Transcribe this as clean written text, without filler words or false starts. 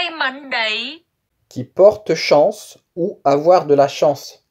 may mắn đấy. Qui porte chance ou avoir de la chance.